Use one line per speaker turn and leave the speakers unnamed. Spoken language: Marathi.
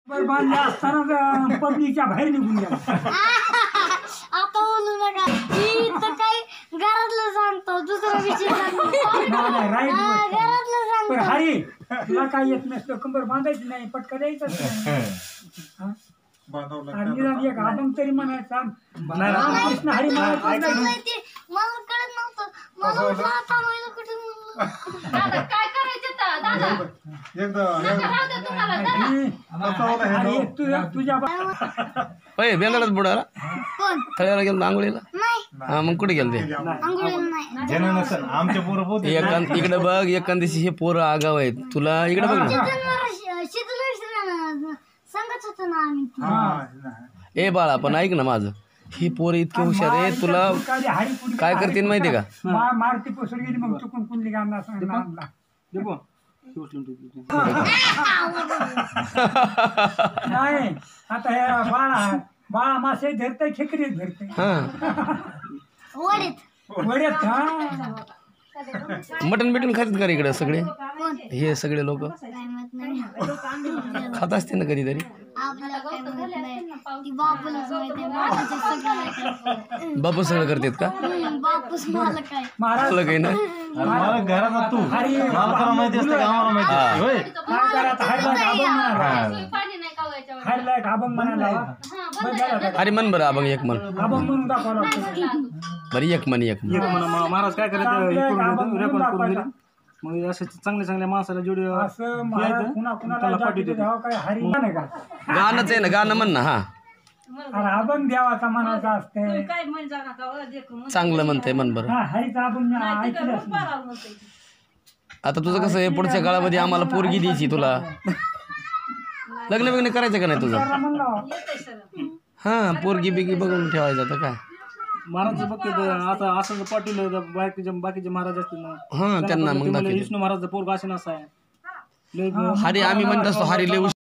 बांधले असताना पब्लिकच्या बाहेर निघून गेला.
आता बोलू नका मी तर काही घरातलं सांगतो दुसरा विषय घरातलं सांगतो.
हरी तुला काय येत नसतं कंबर बांधायची नाही पटका द्यायचं नाही. एक आपण तरी म्हणायचा कृष्ण हरी म्हणायचं
मला कळत नव्हतं मला वाटलं आता मला कुठे काय करायचं
तुझ्या
बेंगळात बुडाला
कोण
तळ्याला गेलो आंघोळीला.
नाही
हा मग कुठे गेल ते
अंघोळीला नाही
आमच्या पोरं
इकडे बघ एखाद दिवशी हे पोरं आगाव आहेत तुला इकडे बघ ना.
संगत होतो ना आम्ही.
ए बाळा पण ऐक ना माझं ही पोरं इतके हुशार आहे तुला काय करतील माहिती का.
मारती पोसर गेली मग चुकून कुंडली गाणं सांगितलं नाही आता हे बाळा मासे धरतय खेकडी धरतय
वडीत
वड्यात. हा
मटण बिटन खातात का रे इकडे सगळे हे सगळे लोक
काय माहित नाही
खात असते ना कधीतरी.
आपल्याला काय माहित नाही ती बापूलाच माहिती आहे बापूचे सगळं
बापू सगळं करतात का
बापूस मला काय
महाराज
तुला काही नाही.
मला घरात तू
हरी
मला माहिती असतं का आम्हाला माहिती असतं होय.
काय करा आता हरला एक अभंग म्हणाला
अरे मन बरं अभंग एक मन
अभंग म्हणून दाखवला
बरं एक मन एक मन.
महाराज काय करायचं रेकॉर्ड करून दिले मग असे चांगल्या चांगल्या माणसाला जोडी
असं महाराज कुणा कुणाला जातीचे द्यावं काय हरी नाही का.
गाणंच आहे ना गाणं म्हण ना. हा
अरे अभंग द्यावाचा म्हणायचा असते
चांगलं म्हणतंय मन बरं.
हा हरीचा अभंग ऐकलंच नाही.
आता तुझं कसं आहे पुढच्या काळामध्ये आम्हाला पोरगी द्यायची तुला लग्न बिग्न करायचं का नाही तुझं.
त्याला म्हणलं
हा पोरगी बिगी बघून ठेवायचं आता काय.
महाराज बघते आता असं पाटील बाकीचे महाराज असतील ना
हा त्यांना मग दाखवायचं.
विष्णू महाराज पोरगा असे नसा आहे
हरी आम्ही म्हणत असतो हरी लय